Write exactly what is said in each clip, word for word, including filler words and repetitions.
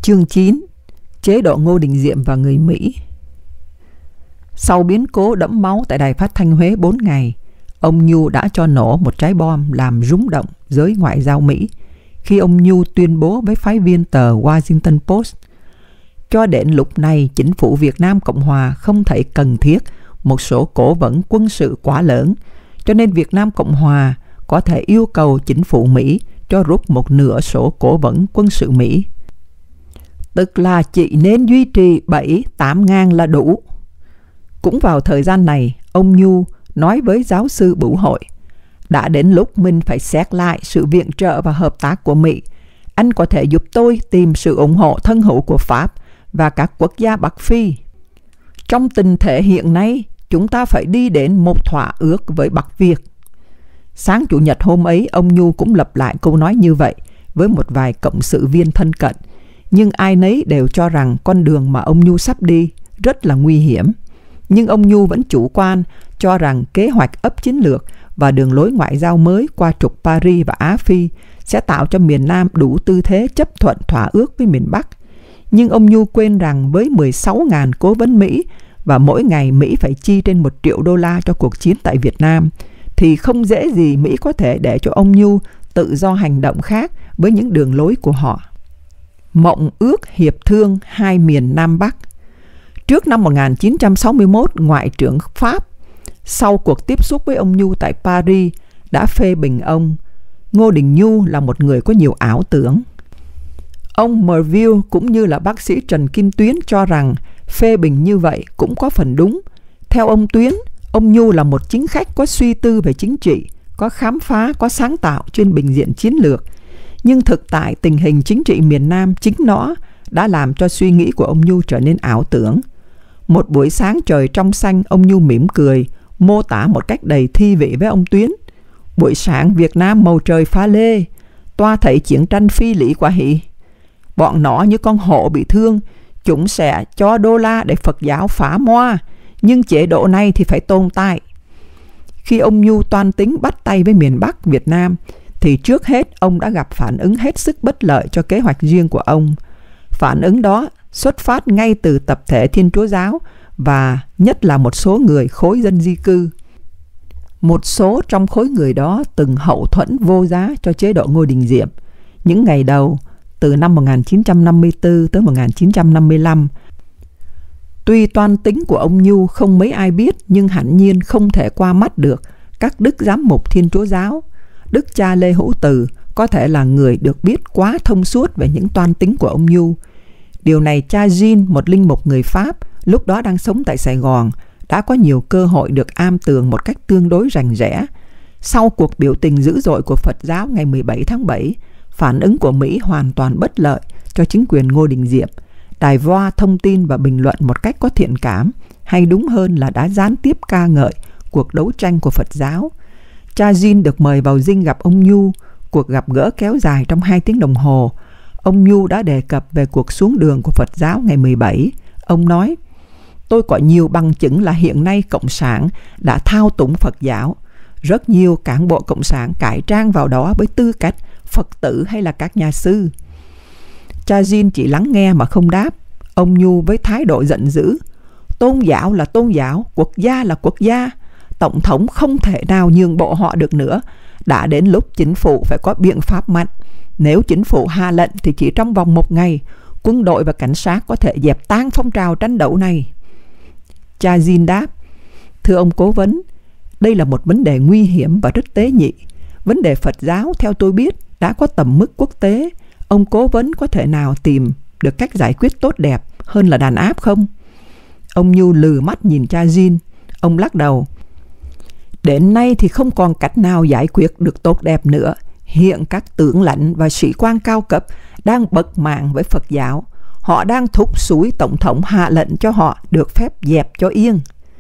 Chương chín. Chế độ Ngô Đình Diệm và người Mỹ. Sau biến cố đẫm máu tại Đài Phát thanh Huế bốn ngày, ông Nhu đã cho nổ một trái bom làm rúng động giới ngoại giao Mỹ khi ông Nhu tuyên bố với phái viên tờ Washington Post: cho đến lúc này, chính phủ Việt Nam Cộng Hòa không thấy cần thiết một số cố vấn quân sự quá lớn, cho nên Việt Nam Cộng Hòa có thể yêu cầu chính phủ Mỹ cho rút một nửa số cố vấn quân sự Mỹ. Tức là chỉ nên duy trì bảy tám ngàn là đủ. Cũng vào thời gian này, ông Nhu nói với giáo sư Bửu Hội: đã đến lúc mình phải xét lại sự viện trợ và hợp tác của Mỹ. Anh có thể giúp tôi tìm sự ủng hộ thân hữu của Pháp và các quốc gia Bắc Phi. Trong tình thế hiện nay, chúng ta phải đi đến một thỏa ước với Bắc Việt. Sáng Chủ nhật hôm ấy, ông Nhu cũng lặp lại câu nói như vậy với một vài cộng sự viên thân cận, nhưng ai nấy đều cho rằng con đường mà ông Nhu sắp đi rất là nguy hiểm. Nhưng ông Nhu vẫn chủ quan, cho rằng kế hoạch ấp chiến lược và đường lối ngoại giao mới qua trục Paris và Á Phi sẽ tạo cho miền Nam đủ tư thế chấp thuận thỏa ước với miền Bắc. Nhưng ông Nhu quên rằng với mười sáu nghìn cố vấn Mỹ và mỗi ngày Mỹ phải chi trên một triệu đô la cho cuộc chiến tại Việt Nam, thì không dễ gì Mỹ có thể để cho ông Nhu tự do hành động khác với những đường lối của họ. Mộng ước hiệp thương hai miền Nam Bắc. Trước năm một nghìn chín trăm sáu mươi mốt, Ngoại trưởng Pháp sau cuộc tiếp xúc với ông Nhu tại Paris đã phê bình ông: Ngô Đình Nhu là một người có nhiều ảo tưởng. Ông Merville cũng như là bác sĩ Trần Kim Tuyến cho rằng phê bình như vậy cũng có phần đúng. Theo ông Tuyến, ông Nhu là một chính khách có suy tư về chính trị, có khám phá, có sáng tạo trên bình diện chiến lược. Nhưng thực tại tình hình chính trị miền Nam chính nó đã làm cho suy nghĩ của ông Nhu trở nên ảo tưởng. Một buổi sáng trời trong xanh, ông Nhu mỉm cười, mô tả một cách đầy thi vị với ông Tuyến: buổi sáng Việt Nam màu trời pha lê, toa thấy chiến tranh phi lý quá hỷ. Bọn nó như con hổ bị thương, chúng sẽ cho đô la để Phật giáo phá moa, nhưng chế độ này thì phải tồn tại. Khi ông Nhu toan tính bắt tay với miền Bắc Việt Nam, thì trước hết ông đã gặp phản ứng hết sức bất lợi cho kế hoạch riêng của ông. Phản ứng đó xuất phát ngay từ tập thể Thiên Chúa Giáo và nhất là một số người khối dân di cư. Một số trong khối người đó từng hậu thuẫn vô giá cho chế độ Ngô Đình Diệm. Những ngày đầu, từ năm một nghìn chín trăm năm mươi tư tới một nghìn chín trăm năm mươi lăm, tuy toan tính của ông Nhu không mấy ai biết, nhưng hẳn nhiên không thể qua mắt được các đức giám mục Thiên Chúa Giáo. Đức cha Lê Hữu Từ có thể là người được biết quá thông suốt về những toan tính của ông Nhu. Điều này cha Jean, một linh mục người Pháp, lúc đó đang sống tại Sài Gòn, đã có nhiều cơ hội được am tường một cách tương đối rành rẽ. Sau cuộc biểu tình dữ dội của Phật giáo ngày mười bảy tháng bảy, phản ứng của Mỹ hoàn toàn bất lợi cho chính quyền Ngô Đình Diệm. Đài Voa thông tin và bình luận một cách có thiện cảm, hay đúng hơn là đã gián tiếp ca ngợi cuộc đấu tranh của Phật giáo. Cha Jean được mời vào dinh gặp ông Nhu. Cuộc gặp gỡ kéo dài trong hai tiếng đồng hồ. Ông Nhu đã đề cập về cuộc xuống đường của Phật giáo ngày mười bảy. Ông nói: tôi có nhiều bằng chứng là hiện nay Cộng sản đã thao túng Phật giáo. Rất nhiều cán bộ Cộng sản cải trang vào đó với tư cách Phật tử hay là các nhà sư. Cha Jean chỉ lắng nghe mà không đáp. Ông Nhu với thái độ giận dữ: tôn giáo là tôn giáo, quốc gia là quốc gia. Tổng thống không thể nào nhường bộ họ được nữa. Đã đến lúc chính phủ phải có biện pháp mạnh. Nếu chính phủ hạ lệnh thì chỉ trong vòng một ngày, quân đội và cảnh sát có thể dẹp tan phong trào tranh đấu này. Cha Jean đáp: thưa ông cố vấn, đây là một vấn đề nguy hiểm và rất tế nhị. Vấn đề Phật giáo theo tôi biết đã có tầm mức quốc tế. Ông cố vấn có thể nào tìm được cách giải quyết tốt đẹp hơn là đàn áp không? Ông Nhu lừ mắt nhìn cha Jean. Ông lắc đầu: đến nay thì không còn cách nào giải quyết được tốt đẹp nữa. Hiện các tướng lãnh và sĩ quan cao cấp đang bật mạng với Phật giáo. Họ đang thúc xúi Tổng thống hạ lệnh cho họ được phép dẹp cho yên.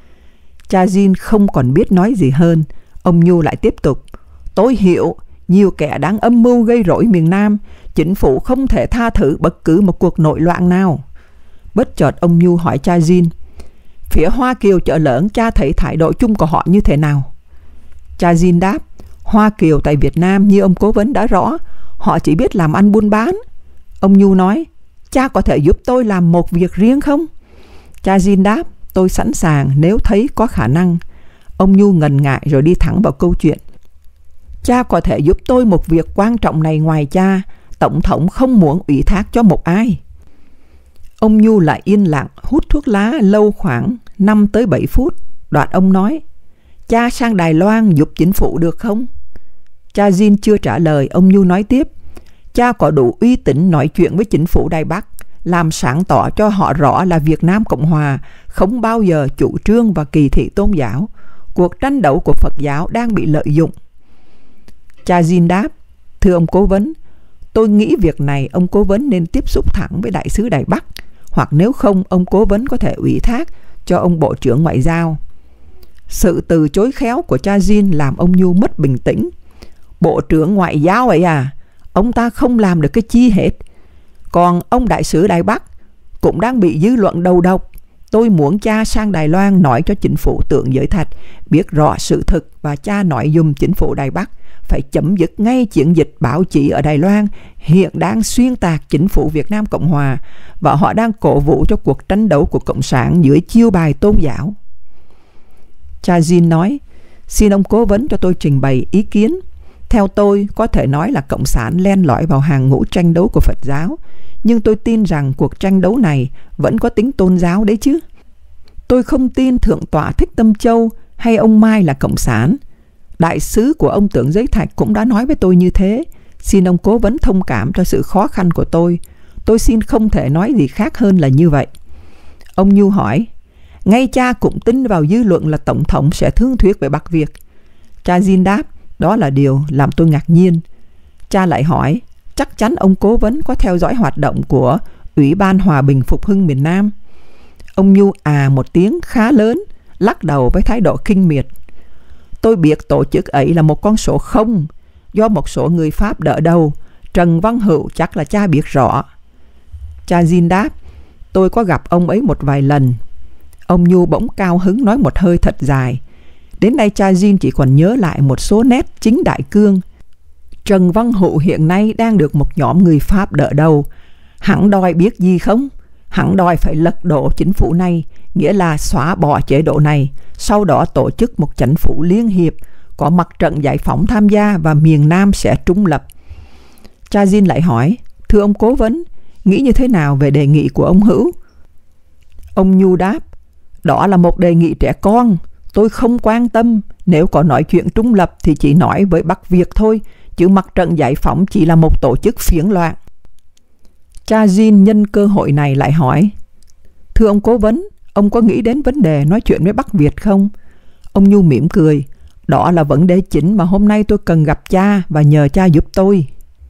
Cha Jean không còn biết nói gì hơn. Ông Nhu lại tiếp tục: tôi hiểu nhiều kẻ đang âm mưu gây rối miền Nam. Chính phủ không thể tha thứ bất cứ một cuộc nội loạn nào. Bất chợt ông Nhu hỏi cha Jean: phía Hoa Kiều chợ lớn, cha thấy thái độ chung của họ như thế nào? Cha Jean đáp: Hoa Kiều tại Việt Nam như ông cố vấn đã rõ, họ chỉ biết làm ăn buôn bán. Ông Nhu nói: cha có thể giúp tôi làm một việc riêng không? Cha Jin đáp, tôi sẵn sàng nếu thấy có khả năng. Ông Nhu ngần ngại rồi đi thẳng vào câu chuyện. Cha có thể giúp tôi một việc quan trọng này ngoài cha. Tổng thống không muốn ủy thác cho một ai. Ông Nhu lại yên lặng hút thuốc lá lâu khoảng năm tới bảy phút. Đoạn ông nói, cha sang Đài Loan giúp chính phủ được không? Cha Jin chưa trả lời, ông Nhu nói tiếp, cha có đủ uy tín nói chuyện với chính phủ Đài Bắc, làm sáng tỏ cho họ rõ là Việt Nam Cộng Hòa không bao giờ chủ trương và kỳ thị tôn giáo. Cuộc tranh đấu của Phật giáo đang bị lợi dụng. Cha Jin đáp, thưa ông cố vấn, tôi nghĩ việc này ông cố vấn nên tiếp xúc thẳng với đại sứ Đài Bắc, hoặc nếu không ông cố vấn có thể ủy thác cho ông Bộ trưởng Ngoại giao. Sự từ chối khéo của cha Jin làm ông Nhu mất bình tĩnh. Bộ trưởng Ngoại giao ấy à? Ông ta không làm được cái chi hết. Còn ông đại sứ Đài Bắc cũng đang bị dư luận đầu độc. Tôi muốn cha sang Đài Loan nói cho chính phủ Tượng Giới Thạch biết rõ sự thực, và cha nói dùm chính phủ Đài Bắc phải chấm dứt ngay chiến dịch báo chí ở Đài Loan hiện đang xuyên tạc chính phủ Việt Nam Cộng Hòa, và họ đang cổ vũ cho cuộc tranh đấu của Cộng sản dưới chiêu bài tôn giáo. Cha Jin nói, xin ông cố vấn cho tôi trình bày ý kiến. Theo tôi, có thể nói là Cộng sản len lỏi vào hàng ngũ tranh đấu của Phật giáo, nhưng tôi tin rằng cuộc tranh đấu này vẫn có tính tôn giáo đấy chứ. Tôi không tin Thượng tọa Thích Tâm Châu hay ông Mai là Cộng sản. Đại sứ của ông Tượng Giới Thạch cũng đã nói với tôi như thế. Xin ông cố vấn thông cảm cho sự khó khăn của tôi. Tôi xin không thể nói gì khác hơn là như vậy. Ông Nhu hỏi, ngay cha cũng tin vào dư luận là Tổng thống sẽ thương thuyết về Bắc Việt. Cha Jin đáp, đó là điều làm tôi ngạc nhiên. Cha lại hỏi, chắc chắn ông cố vấn có theo dõi hoạt động của Ủy ban Hòa bình Phục hưng miền Nam. Ông Nhu à một tiếng khá lớn, lắc đầu với thái độ khinh miệt. Tôi biết tổ chức ấy là một con số không, do một số người Pháp đỡ đầu. Trần Văn Hữu chắc là cha biết rõ. Cha Jin đáp, tôi có gặp ông ấy một vài lần. Ông Nhu bỗng cao hứng nói một hơi thật dài. Đến nay cha Jin chỉ còn nhớ lại một số nét chính đại cương. Trần Văn Hữu hiện nay đang được một nhóm người Pháp đỡ đầu. Hắn đòi biết gì không? Hắn đòi phải lật đổ chính phủ này, nghĩa là xóa bỏ chế độ này, sau đó tổ chức một chính phủ liên hiệp, có mặt trận giải phóng tham gia và miền Nam sẽ trung lập. Cha Jin lại hỏi, thưa ông cố vấn, nghĩ như thế nào về đề nghị của ông Hữu? Ông Nhu đáp, đó là một đề nghị trẻ con. Tôi không quan tâm, nếu có nói chuyện trung lập thì chỉ nói với Bắc Việt thôi, chứ mặt trận giải phóng chỉ là một tổ chức phiến loạn. Cha Jin nhân cơ hội này lại hỏi, thưa ông cố vấn, ông có nghĩ đến vấn đề nói chuyện với Bắc Việt không? Ông Nhu mỉm cười, đó là vấn đề chính mà hôm nay tôi cần gặp cha và nhờ cha giúp tôi.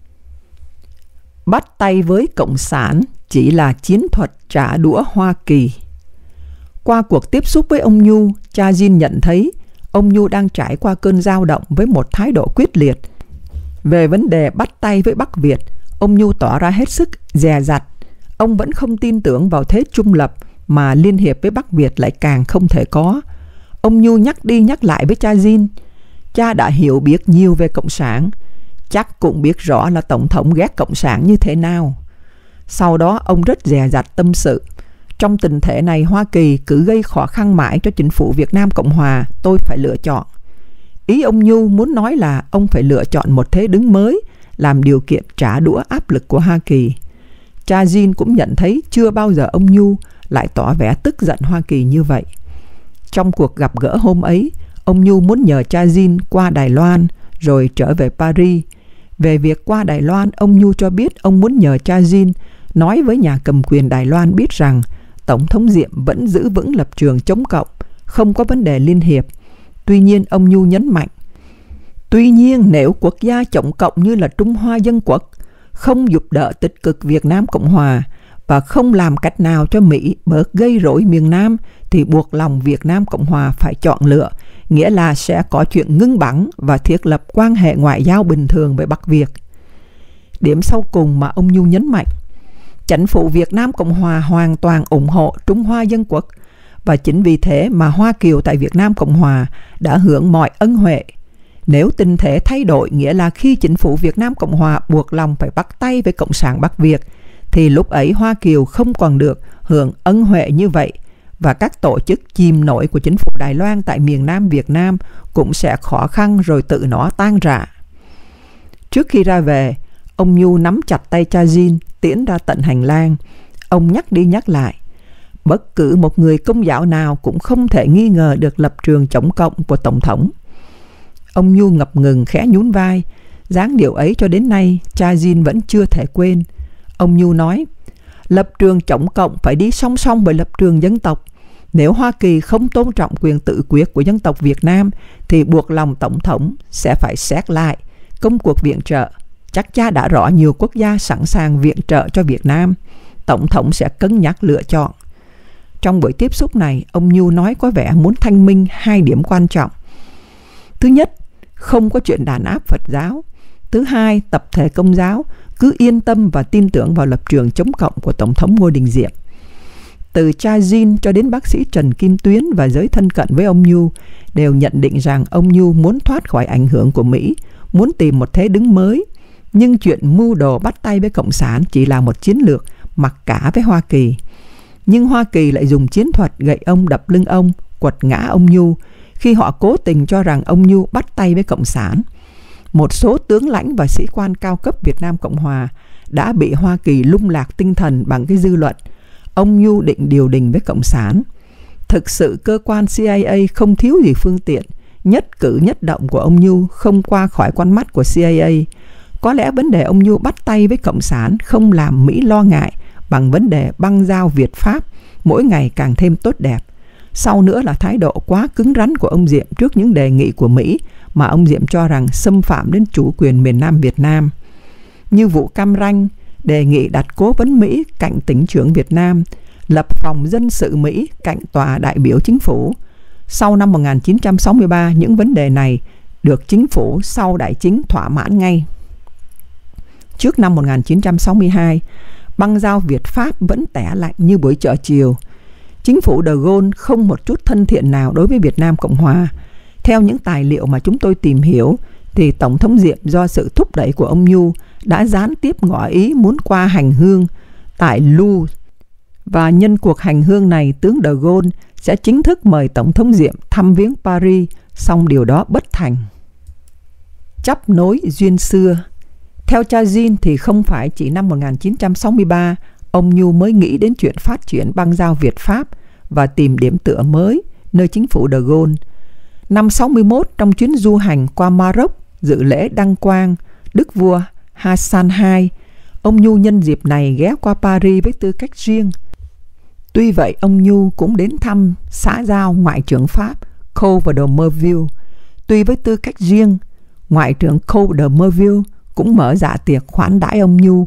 Bắt tay với Cộng sản chỉ là chiến thuật trả đũa Hoa Kỳ. Qua cuộc tiếp xúc với ông Nhu, cha Jin nhận thấy ông Nhu đang trải qua cơn dao động với một thái độ quyết liệt. Về vấn đề bắt tay với Bắc Việt, ông Nhu tỏ ra hết sức dè dặt. Ông vẫn không tin tưởng vào thế trung lập, mà liên hiệp với Bắc Việt lại càng không thể có. Ông Nhu nhắc đi nhắc lại với cha Jin, cha đã hiểu biết nhiều về Cộng sản, chắc cũng biết rõ là Tổng thống ghét Cộng sản như thế nào. Sau đó ông rất dè dặt tâm sự, trong tình thế này Hoa Kỳ cứ gây khó khăn mãi cho chính phủ Việt Nam Cộng Hòa, tôi phải lựa chọn. Ý ông Nhu muốn nói là ông phải lựa chọn một thế đứng mới, làm điều kiện trả đũa áp lực của Hoa Kỳ. Cha Jin cũng nhận thấy chưa bao giờ ông Nhu lại tỏ vẻ tức giận Hoa Kỳ như vậy. Trong cuộc gặp gỡ hôm ấy, ông Nhu muốn nhờ cha Jin qua Đài Loan rồi trở về Paris. Về việc qua Đài Loan, ông Nhu cho biết ông muốn nhờ cha Jin nói với nhà cầm quyền Đài Loan biết rằng Tổng thống Diệm vẫn giữ vững lập trường chống cộng, không có vấn đề liên hiệp. Tuy nhiên, ông Nhu nhấn mạnh, tuy nhiên nếu quốc gia chống cộng như là Trung Hoa Dân Quốc không giúp đỡ tích cực Việt Nam Cộng Hòa và không làm cách nào cho Mỹ bớt gây rối miền Nam, thì buộc lòng Việt Nam Cộng Hòa phải chọn lựa, nghĩa là sẽ có chuyện ngưng bắn và thiết lập quan hệ ngoại giao bình thường với Bắc Việt. Điểm sau cùng mà ông Nhu nhấn mạnh, chính phủ Việt Nam Cộng Hòa hoàn toàn ủng hộ Trung Hoa Dân Quốc, và chính vì thế mà Hoa Kiều tại Việt Nam Cộng Hòa đã hưởng mọi ân huệ. Nếu tình thế thay đổi, nghĩa là khi chính phủ Việt Nam Cộng Hòa buộc lòng phải bắt tay với Cộng sản Bắc Việt, thì lúc ấy Hoa Kiều không còn được hưởng ân huệ như vậy, và các tổ chức chìm nổi của chính phủ Đài Loan tại miền Nam Việt Nam cũng sẽ khó khăn rồi tự nó tan rã. Trước khi ra về, ông Nhu nắm chặt tay cha Jin tiến ra tận hành lang. Ông nhắc đi nhắc lại, bất cứ một người Công giáo nào cũng không thể nghi ngờ được lập trường chống cộng của Tổng thống. Ông Nhu ngập ngừng khẽ nhún vai, dáng điệu ấy cho đến nay cha Jin vẫn chưa thể quên. Ông Nhu nói, lập trường chống cộng phải đi song song với lập trường dân tộc. Nếu Hoa Kỳ không tôn trọng quyền tự quyết của dân tộc Việt Nam thì buộc lòng Tổng thống sẽ phải xét lại công cuộc viện trợ. Chắc cha đã rõ nhiều quốc gia sẵn sàng viện trợ cho Việt Nam. Tổng thống sẽ cân nhắc lựa chọn. Trong buổi tiếp xúc này, ông Nhu nói có vẻ muốn thanh minh hai điểm quan trọng. Thứ nhất, không có chuyện đàn áp Phật giáo. Thứ hai, tập thể Công giáo cứ yên tâm và tin tưởng vào lập trường chống cộng của Tổng thống Ngô Đình Diệm. Từ cha Jin cho đến bác sĩ Trần Kim Tuyến và giới thân cận với ông Nhu đều nhận định rằng ông Nhu muốn thoát khỏi ảnh hưởng của Mỹ, muốn tìm một thế đứng mới. Nhưng chuyện mưu đồ bắt tay với Cộng sản chỉ là một chiến lược mặc cả với Hoa Kỳ. Nhưng Hoa Kỳ lại dùng chiến thuật gậy ông đập lưng ông, quật ngã ông Nhu khi họ cố tình cho rằng ông Nhu bắt tay với Cộng sản. Một số tướng lãnh và sĩ quan cao cấp Việt Nam Cộng Hòa đã bị Hoa Kỳ lung lạc tinh thần bằng cái dư luận ông Nhu định điều đình với Cộng sản. Thực sự cơ quan C I A không thiếu gì phương tiện, nhất cử nhất động của ông Nhu không qua khỏi con mắt của C I A. Có lẽ vấn đề ông Nhu bắt tay với Cộng sản không làm Mỹ lo ngại bằng vấn đề băng giao Việt-Pháp mỗi ngày càng thêm tốt đẹp. Sau nữa là thái độ quá cứng rắn của ông Diệm trước những đề nghị của Mỹ mà ông Diệm cho rằng xâm phạm đến chủ quyền miền Nam Việt Nam. Như vụ Cam Ranh đề nghị đặt cố vấn Mỹ cạnh tỉnh trưởng Việt Nam, lập phòng dân sự Mỹ cạnh tòa đại biểu chính phủ. Sau năm một nghìn chín trăm sáu mươi ba, những vấn đề này được chính phủ sau đại chính thỏa mãn ngay. Trước năm một nghìn chín trăm sáu mươi hai, băng giao Việt-Pháp vẫn tẻ lạnh như buổi chợ chiều. Chính phủ De Gaulle không một chút thân thiện nào đối với Việt Nam Cộng Hòa. Theo những tài liệu mà chúng tôi tìm hiểu, thì Tổng thống Diệm do sự thúc đẩy của ông Nhu đã gián tiếp ngỏ ý muốn qua hành hương tại Lu. Và nhân cuộc hành hương này, tướng De Gaulle sẽ chính thức mời Tổng thống Diệm thăm viếng Paris, song điều đó bất thành. Chấp nối duyên xưa. Theo cha Jin thì không phải chỉ năm một nghìn chín trăm sáu mươi ba ông Nhu mới nghĩ đến chuyện phát triển băng giao Việt-Pháp và tìm điểm tựa mới nơi chính phủ De Gaulle. Năm sáu mươi mốt, trong chuyến du hành qua Maroc dự lễ đăng quang Đức vua Hassan the Second, ông Nhu nhân dịp này ghé qua Paris với tư cách riêng. Tuy vậy, ông Nhu cũng đến thăm xã giao Ngoại trưởng Pháp Claude de Merville. Tuy với tư cách riêng, Ngoại trưởng Claude de Merville cũng mở dạ tiệc khoản đãi ông Nhu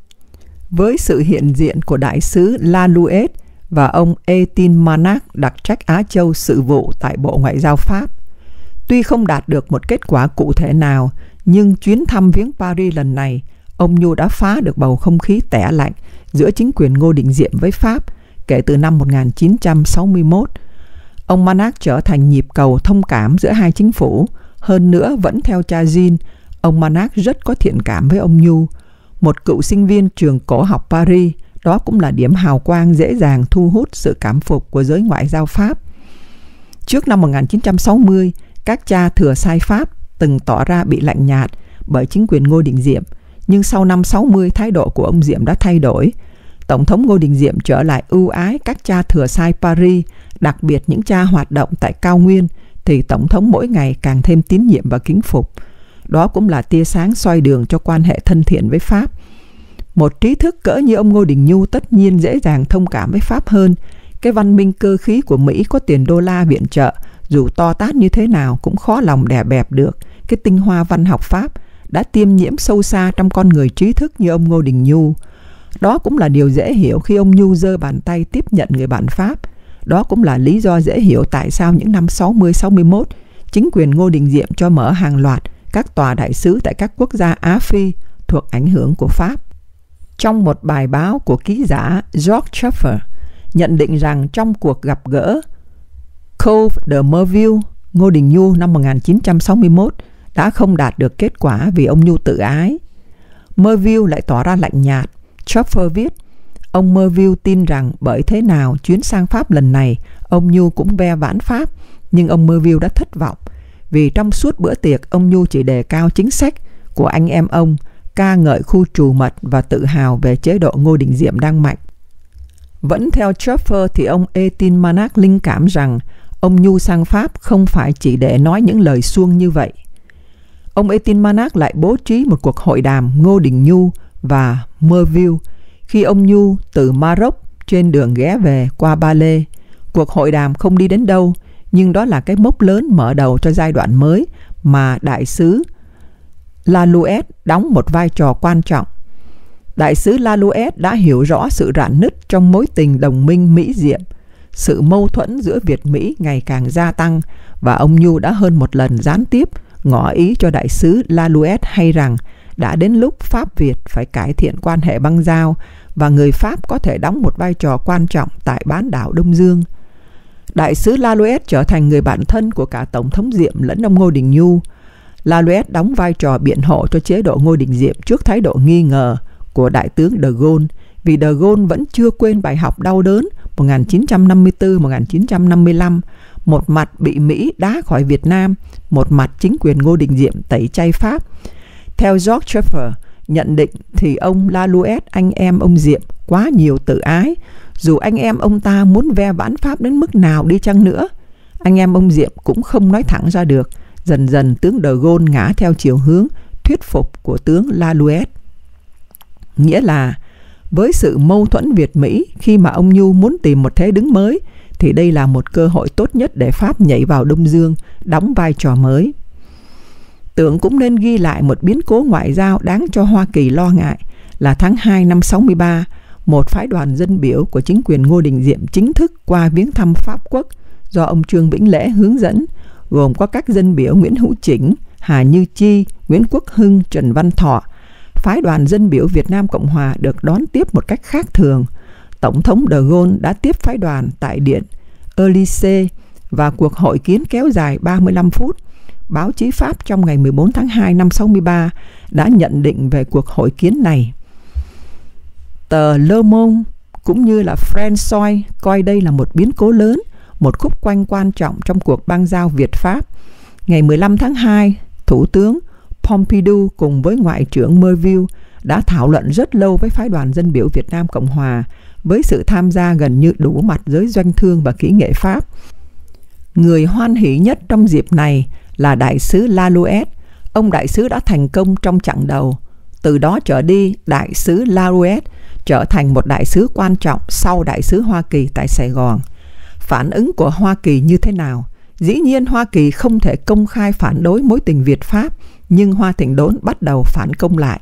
với sự hiện diện của đại sứ Lalouet và ông Etienne Manac, đặc trách Á Châu sự vụ tại Bộ Ngoại giao Pháp. Tuy không đạt được một kết quả cụ thể nào, nhưng chuyến thăm viếng Paris lần này, ông Nhu đã phá được bầu không khí tẻ lạnh giữa chính quyền Ngô Đình Diệm với Pháp kể từ năm một nghìn chín trăm sáu mươi mốt. Ông Manac trở thành nhịp cầu thông cảm giữa hai chính phủ. Hơn nữa, vẫn theo cha Jin, ông Manac rất có thiện cảm với ông Nhu. Một cựu sinh viên trường cổ học Paris, đó cũng là điểm hào quang dễ dàng thu hút sự cảm phục của giới ngoại giao Pháp. Trước năm một nghìn chín trăm sáu mươi, các cha thừa sai Pháp từng tỏ ra bị lạnh nhạt bởi chính quyền Ngô Đình Diệm, nhưng sau năm sáu mươi, thái độ của ông Diệm đã thay đổi. Tổng thống Ngô Đình Diệm trở lại ưu ái các cha thừa sai Paris, đặc biệt những cha hoạt động tại cao nguyên, thì Tổng thống mỗi ngày càng thêm tín nhiệm và kính phục. Đó cũng là tia sáng soi đường cho quan hệ thân thiện với Pháp. Một trí thức cỡ như ông Ngô Đình Nhu tất nhiên dễ dàng thông cảm với Pháp hơn. Cái văn minh cơ khí của Mỹ có tiền đô la viện trợ, dù to tát như thế nào cũng khó lòng đè bẹp được cái tinh hoa văn học Pháp đã tiêm nhiễm sâu xa trong con người trí thức như ông Ngô Đình Nhu. Đó cũng là điều dễ hiểu khi ông Nhu giơ bàn tay tiếp nhận người bạn Pháp. Đó cũng là lý do dễ hiểu tại sao những năm sáu mươi sáu mươi mốt, chính quyền Ngô Đình Diệm cho mở hàng loạt các tòa đại sứ tại các quốc gia Á Phi thuộc ảnh hưởng của Pháp. Trong một bài báo của ký giả George Schaffer nhận định rằng trong cuộc gặp gỡ Claude de Merville, Ngô Đình Nhu năm một nghìn chín trăm sáu mươi mốt đã không đạt được kết quả vì ông Nhu tự ái. Merville lại tỏ ra lạnh nhạt, Schaffer viết, ông Merville tin rằng bởi thế nào chuyến sang Pháp lần này, ông Nhu cũng ve vãn Pháp, nhưng ông Merville đã thất vọng, vì trong suốt bữa tiệc ông Nhu chỉ đề cao chính sách của anh em ông, ca ngợi khu trù mật và tự hào về chế độ Ngô Đình Diệm đang mạnh. Vẫn theo Schaffer thì ông Etienne Manac linh cảm rằng ông Nhu sang Pháp không phải chỉ để nói những lời suông như vậy. Ông Etienne Manac lại bố trí một cuộc hội đàm Ngô Đình Nhu và Merville khi ông Nhu từ Maroc trên đường ghé về qua Ba Lê. Cuộc hội đàm không đi đến đâu, nhưng đó là cái mốc lớn mở đầu cho giai đoạn mới mà đại sứ Lalouette đóng một vai trò quan trọng. Đại sứ Lalouette đã hiểu rõ sự rạn nứt trong mối tình đồng minh Mỹ-Diệm. Sự mâu thuẫn giữa Việt-Mỹ ngày càng gia tăng, và ông Nhu đã hơn một lần gián tiếp ngỏ ý cho đại sứ Lalouette hay rằng đã đến lúc Pháp-Việt phải cải thiện quan hệ băng giao và người Pháp có thể đóng một vai trò quan trọng tại bán đảo Đông Dương. Đại sứ Lalouette trở thành người bạn thân của cả Tổng thống Diệm lẫn ông Ngô Đình Nhu. Lalouette đóng vai trò biện hộ cho chế độ Ngô Đình Diệm trước thái độ nghi ngờ của Đại tướng de Gaulle, vì de Gaulle vẫn chưa quên bài học đau đớn một nghìn chín trăm năm mươi tư đến một nghìn chín trăm năm mươi lăm, một mặt bị Mỹ đá khỏi Việt Nam, một mặt chính quyền Ngô Đình Diệm tẩy chay Pháp. Theo George Schaffer nhận định thì ông Lalouette, anh em ông Diệm, quá nhiều tự ái, dù anh em ông ta muốn ve vãn Pháp đến mức nào đi chăng nữa. Anh em ông Diệm cũng không nói thẳng ra được. Dần dần tướng de Gaulle ngã theo chiều hướng thuyết phục của tướng Lalouette. Nghĩa là với sự mâu thuẫn Việt-Mỹ, khi mà ông Nhu muốn tìm một thế đứng mới, thì đây là một cơ hội tốt nhất để Pháp nhảy vào Đông Dương, đóng vai trò mới. Tưởng cũng nên ghi lại một biến cố ngoại giao đáng cho Hoa Kỳ lo ngại là tháng hai năm sáu mươi ba, một phái đoàn dân biểu của chính quyền Ngô Đình Diệm chính thức qua viếng thăm Pháp Quốc do ông Trương Vĩnh Lễ hướng dẫn, gồm có các dân biểu Nguyễn Hữu Chỉnh, Hà Như Chi, Nguyễn Quốc Hưng, Trần Văn Thọ. Phái đoàn dân biểu Việt Nam Cộng Hòa được đón tiếp một cách khác thường. Tổng thống de Gaulle đã tiếp phái đoàn tại Điện Élysée và cuộc hội kiến kéo dài ba mươi lăm phút. Báo chí Pháp trong ngày mười bốn tháng hai năm sáu mươi ba đã nhận định về cuộc hội kiến này. Tờ Le Monde cũng như là François coi đây là một biến cố lớn, một khúc quanh quan trọng trong cuộc bang giao Việt-Pháp. Ngày mười lăm tháng hai, Thủ tướng Pompidou cùng với Ngoại trưởng Merville đã thảo luận rất lâu với phái đoàn dân biểu Việt Nam Cộng Hòa, với sự tham gia gần như đủ mặt giới doanh thương và kỹ nghệ Pháp. Người hoan hỷ nhất trong dịp này là đại sứ Lalouette. Ông đại sứ đã thành công trong chặng đầu. Từ đó trở đi, đại sứ Lalouette trở thành một đại sứ quan trọng sau đại sứ Hoa Kỳ tại Sài Gòn. Phản ứng của Hoa Kỳ như thế nào? Dĩ nhiên Hoa Kỳ không thể công khai phản đối mối tình Việt-Pháp, nhưng Hoa Thịnh Đốn bắt đầu phản công lại.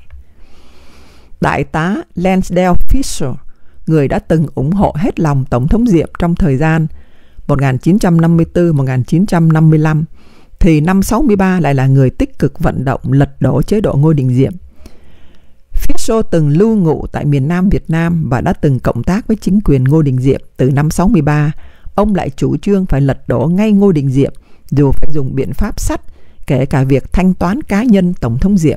Đại tá Lansdale Fisher, người đã từng ủng hộ hết lòng Tổng thống Diệm trong thời gian một nghìn chín trăm năm mươi tư đến một nghìn chín trăm năm mươi lăm, thì năm sáu mươi ba lại là người tích cực vận động lật đổ chế độ Ngô Đình Diệm. Fisher từng lưu ngụ tại miền Nam Việt Nam và đã từng cộng tác với chính quyền Ngô Đình Diệm từ năm sáu mươi ba. Ông lại chủ trương phải lật đổ ngay Ngô Đình Diệm, dù phải dùng biện pháp sắt, kể cả việc thanh toán cá nhân Tổng thống Diệm.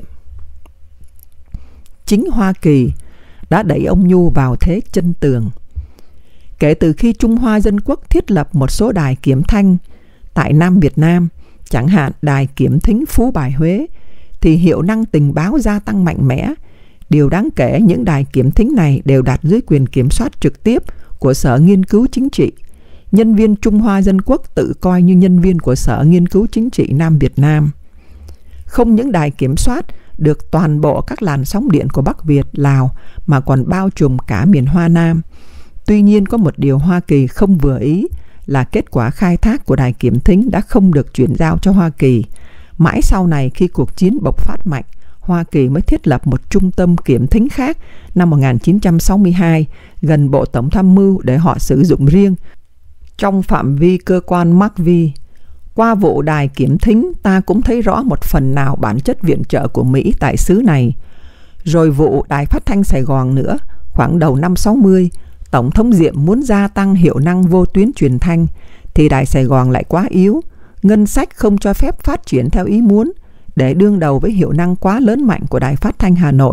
Chính Hoa Kỳ đã đẩy ông Nhu vào thế chân tường. Kể từ khi Trung Hoa Dân Quốc thiết lập một số đài kiểm thanh tại Nam Việt Nam, chẳng hạn đài kiểm thính Phú Bài Huế, thì hiệu năng tình báo gia tăng mạnh mẽ. Điều đáng kể, những đài kiểm thính này đều đặt dưới quyền kiểm soát trực tiếp của Sở Nghiên cứu Chính trị. Nhân viên Trung Hoa Dân Quốc tự coi như nhân viên của Sở Nghiên cứu Chính trị Nam Việt Nam. Không những đài kiểm soát được toàn bộ các làn sóng điện của Bắc Việt, Lào, mà còn bao trùm cả miền Hoa Nam. Tuy nhiên có một điều Hoa Kỳ không vừa ý là kết quả khai thác của đài kiểm thính đã không được chuyển giao cho Hoa Kỳ. Mãi sau này, khi cuộc chiến bộc phát mạnh, Hoa Kỳ mới thiết lập một trung tâm kiểm thính khác năm một nghìn chín trăm sáu mươi hai gần Bộ Tổng tham mưu để họ sử dụng riêng trong phạm vi cơ quan McVie. Qua vụ đài kiểm thính, ta cũng thấy rõ một phần nào bản chất viện trợ của Mỹ tại xứ này. Rồi vụ đài phát thanh Sài Gòn nữa, khoảng đầu năm sáu mươi, Tổng thống Diệm muốn gia tăng hiệu năng vô tuyến truyền thanh, thì đài Sài Gòn lại quá yếu, ngân sách không cho phép phát triển theo ý muốn. Để đương đầu với hiệu năng quá lớn mạnh của đài phát thanh Hà Nội,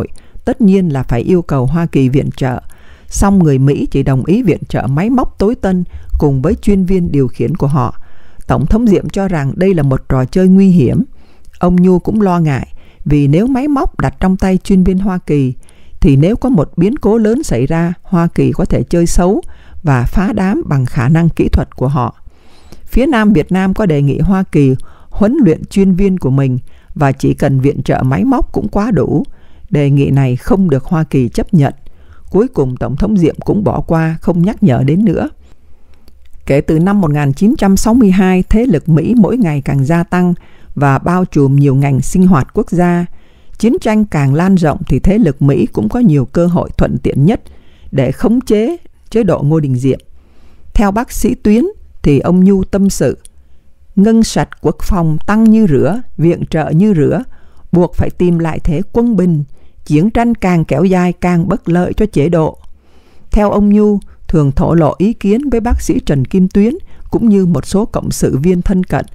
tất nhiên là phải yêu cầu Hoa Kỳ viện trợ. Song người Mỹ chỉ đồng ý viện trợ máy móc tối tân cùng với chuyên viên điều khiển của họ. Tổng thống Diệm cho rằng đây là một trò chơi nguy hiểm. Ông Nhu cũng lo ngại vì nếu máy móc đặt trong tay chuyên viên Hoa Kỳ thì nếu có một biến cố lớn xảy ra, Hoa Kỳ có thể chơi xấu và phá đám bằng khả năng kỹ thuật của họ. Phía Nam Việt Nam có đề nghị Hoa Kỳ huấn luyện chuyên viên của mình và chỉ cần viện trợ máy móc cũng quá đủ. Đề nghị này không được Hoa Kỳ chấp nhận. Cuối cùng Tổng thống Diệm cũng bỏ qua, không nhắc nhở đến nữa. Kể từ năm một nghìn chín trăm sáu mươi hai, thế lực Mỹ mỗi ngày càng gia tăng và bao trùm nhiều ngành sinh hoạt quốc gia. Chiến tranh càng lan rộng thì thế lực Mỹ cũng có nhiều cơ hội thuận tiện nhất để khống chế chế độ Ngô Đình Diệm. Theo bác sĩ Tuyến thì ông Nhu tâm sự, ngân sạch quốc phòng tăng như rửa, viện trợ như rửa, buộc phải tìm lại thế quân bình, chiến tranh càng kéo dài càng bất lợi cho chế độ. Theo ông Nhu, thường thổ lộ ý kiến với bác sĩ Trần Kim Tuyến cũng như một số cộng sự viên thân cận,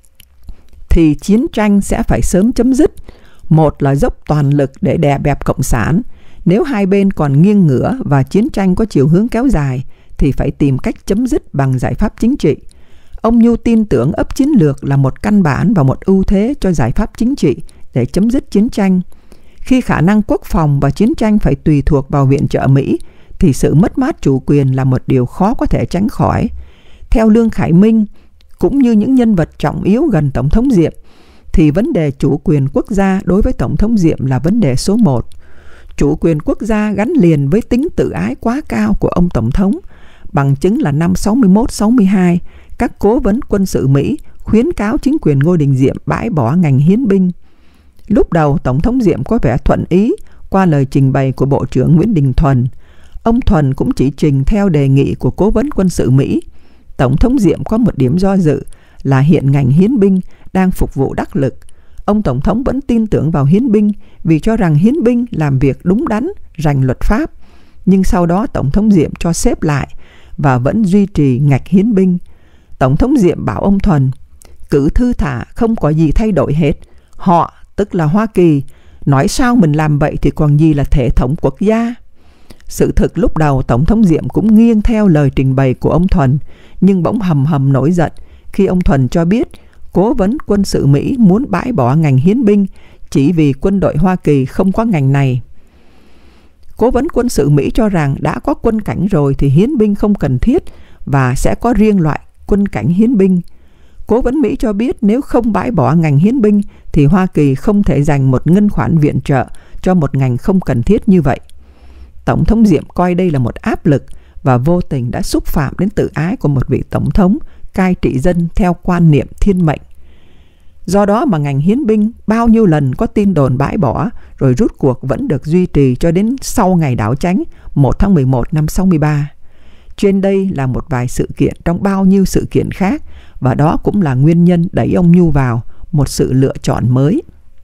thì chiến tranh sẽ phải sớm chấm dứt. Một là dốc toàn lực để đè bẹp Cộng sản. Nếu hai bên còn nghiêng ngửa và chiến tranh có chiều hướng kéo dài thì phải tìm cách chấm dứt bằng giải pháp chính trị. Ông Nhu tin tưởng ấp chiến lược là một căn bản và một ưu thế cho giải pháp chính trị để chấm dứt chiến tranh. Khi khả năng quốc phòng và chiến tranh phải tùy thuộc vào viện trợ Mỹ thì sự mất mát chủ quyền là một điều khó có thể tránh khỏi. Theo Lương Khải Minh cũng như những nhân vật trọng yếu gần Tổng thống Diệm thì vấn đề chủ quyền quốc gia đối với Tổng thống Diệm là vấn đề số một. Chủ quyền quốc gia gắn liền với tính tự ái quá cao của ông Tổng thống. Bằng chứng là năm sáu mươi mốt sáu mươi hai, các cố vấn quân sự Mỹ khuyến cáo chính quyền Ngô Đình Diệm bãi bỏ ngành hiến binh. Lúc đầu Tổng thống Diệm có vẻ thuận ý qua lời trình bày của Bộ trưởng Nguyễn Đình Thuần. Ông Thuần cũng chỉ trình theo đề nghị của cố vấn quân sự Mỹ. Tổng thống Diệm có một điểm do dự là hiện ngành hiến binh đang phục vụ đắc lực. Ông Tổng thống vẫn tin tưởng vào hiến binh vì cho rằng hiến binh làm việc đúng đắn, rành luật pháp. Nhưng sau đó Tổng thống Diệm cho xếp lại và vẫn duy trì ngạch hiến binh. Tổng thống Diệm bảo ông Thuần, cứ thư thả, không có gì thay đổi hết. Họ, tức là Hoa Kỳ, nói sao mình làm vậy thì còn gì là thể thống quốc gia. Sự thực lúc đầu Tổng thống Diệm cũng nghiêng theo lời trình bày của ông Thuần, nhưng bỗng hầm hầm nổi giận khi ông Thuần cho biết cố vấn quân sự Mỹ muốn bãi bỏ ngành hiến binh chỉ vì quân đội Hoa Kỳ không có ngành này. Cố vấn quân sự Mỹ cho rằng đã có quân cảnh rồi thì hiến binh không cần thiết và sẽ có riêng loại quân cảnh hiến binh. Cố vấn Mỹ cho biết nếu không bãi bỏ ngành hiến binh thì Hoa Kỳ không thể dành một ngân khoản viện trợ cho một ngành không cần thiết như vậy. Tổng thống Diệm coi đây là một áp lực và vô tình đã xúc phạm đến tự ái của một vị tổng thống cai trị dân theo quan niệm thiên mệnh. Do đó mà ngành hiến binh bao nhiêu lần có tin đồn bãi bỏ rồi rút cuộc vẫn được duy trì cho đến sau ngày đảo chánh một tháng mười một năm sáu mươi ba. Trên đây là một vài sự kiện trong bao nhiêu sự kiện khác và đó cũng là nguyên nhân đẩy ông Nhu vào một sự lựa chọn mới.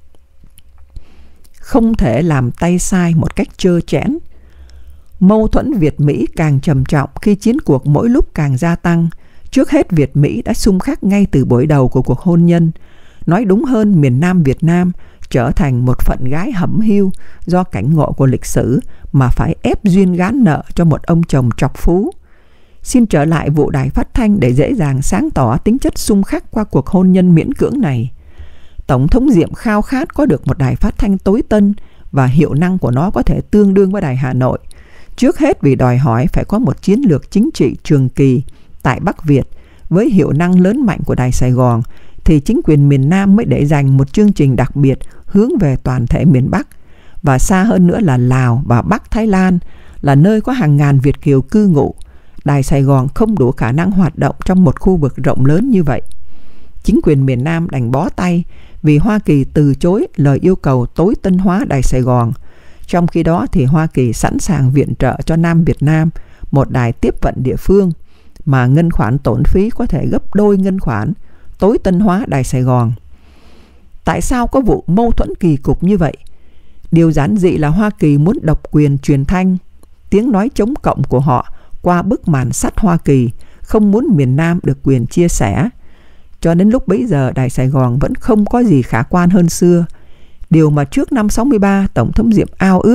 Không thể làm tay sai một cách trơ trẽn. Mâu thuẫn Việt-Mỹ càng trầm trọng khi chiến cuộc mỗi lúc càng gia tăng. Trước hết Việt-Mỹ đã xung khắc ngay từ buổi đầu của cuộc hôn nhân. Nói đúng hơn, miền Nam Việt Nam trở thành một phận gái hẩm hiu do cảnh ngộ của lịch sử mà phải ép duyên gán nợ cho một ông chồng trọc phú. Xin trở lại vụ đài phát thanh để dễ dàng sáng tỏ tính chất xung khắc qua cuộc hôn nhân miễn cưỡng này. Tổng thống Diệm khao khát có được một đài phát thanh tối tân và hiệu năng của nó có thể tương đương với đài Hà Nội. Trước hết vì đòi hỏi phải có một chiến lược chính trị trường kỳ tại Bắc Việt với hiệu năng lớn mạnh của đài Sài Gòn thì chính quyền miền Nam mới để dành một chương trình đặc biệt hướng về toàn thể miền Bắc. Và xa hơn nữa là Lào và Bắc Thái Lan là nơi có hàng ngàn Việt kiều cư ngụ. Đài Sài Gòn không đủ khả năng hoạt động trong một khu vực rộng lớn như vậy. Chính quyền miền Nam đành bó tay vì Hoa Kỳ từ chối lời yêu cầu tối tân hóa đài Sài Gòn. Trong khi đó thì Hoa Kỳ sẵn sàng viện trợ cho Nam Việt Nam một đài tiếp vận địa phương mà ngân khoản tốn phí có thể gấp đôi ngân khoản tối tân hóa đài Sài Gòn. Tại sao có vụ mâu thuẫn kỳ cục như vậy? Điều giản dị là Hoa Kỳ muốn độc quyền truyền thanh, tiếng nói chống cộng của họ qua bức màn sắt Hoa Kỳ, không muốn miền Nam được quyền chia sẻ. Cho đến lúc bấy giờ đài Sài Gòn vẫn không có gì khả quan hơn xưa. Điều mà trước năm sáu mươi ba Tổng thống Diệm ao ước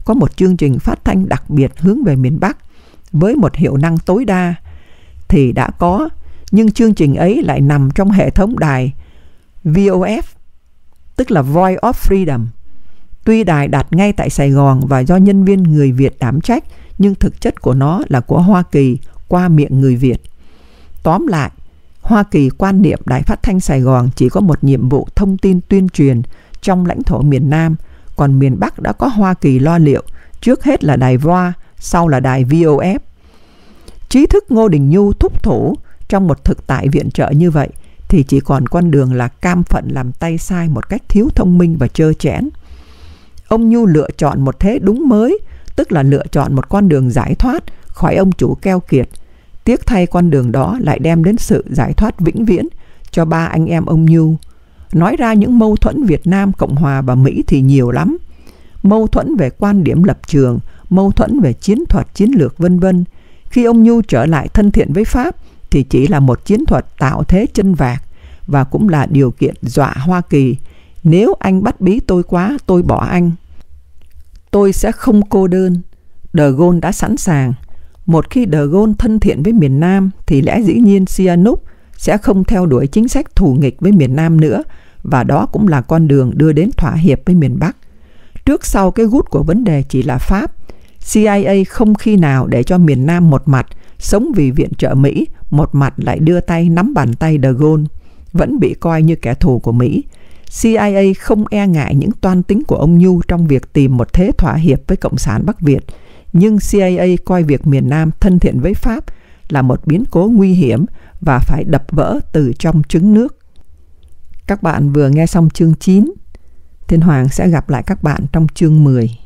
có một chương trình phát thanh đặc biệt hướng về miền Bắc với một hiệu năng tối đa thì đã có, nhưng chương trình ấy lại nằm trong hệ thống đài vê o ép, tức là Voice of Freedom. Tuy đài đặt ngay tại Sài Gòn và do nhân viên người Việt đảm trách, nhưng thực chất của nó là của Hoa Kỳ qua miệng người Việt. Tóm lại, Hoa Kỳ quan niệm Đài Phát thanh Sài Gòn chỉ có một nhiệm vụ thông tin tuyên truyền trong lãnh thổ miền Nam, còn miền Bắc đã có Hoa Kỳ lo liệu, trước hết là đài vê o a, sau là đài vê o ép. Trí thức Ngô Đình Nhu thúc thủ trong một thực tại viện trợ như vậy thì chỉ còn con đường là cam phận làm tay sai một cách thiếu thông minh và trơ trẽn. Ông Nhu lựa chọn một thế đúng mới, tức là lựa chọn một con đường giải thoát khỏi ông chủ keo kiệt. Tiếc thay con đường đó lại đem đến sự giải thoát vĩnh viễn cho ba anh em ông Nhu. Nói ra những mâu thuẫn Việt Nam, Cộng Hòa và Mỹ thì nhiều lắm. Mâu thuẫn về quan điểm lập trường, mâu thuẫn về chiến thuật, chiến lược vân vân. Khi ông Nhu trở lại thân thiện với Pháp thì chỉ là một chiến thuật tạo thế chân vạc và cũng là điều kiện dọa Hoa Kỳ. Nếu anh bắt bí tôi quá, tôi bỏ anh. Tôi sẽ không cô đơn. De Gaulle đã sẵn sàng. Một khi De Gaulle thân thiện với miền Nam thì lẽ dĩ nhiên Sihanouk sẽ không theo đuổi chính sách thù nghịch với miền Nam nữa, và đó cũng là con đường đưa đến thỏa hiệp với miền Bắc. Trước sau cái gút của vấn đề chỉ là Pháp. xê i a không khi nào để cho miền Nam một mặt sống vì viện trợ Mỹ, một mặt lại đưa tay nắm bàn tay De Gaulle, vẫn bị coi như kẻ thù của Mỹ. xê i a không e ngại những toan tính của ông Nhu trong việc tìm một thế thỏa hiệp với Cộng sản Bắc Việt, nhưng xê i a coi việc miền Nam thân thiện với Pháp là một biến cố nguy hiểm và phải đập vỡ từ trong trứng nước. Các bạn vừa nghe xong chương chín. Thiên Hoàng sẽ gặp lại các bạn trong chương mười.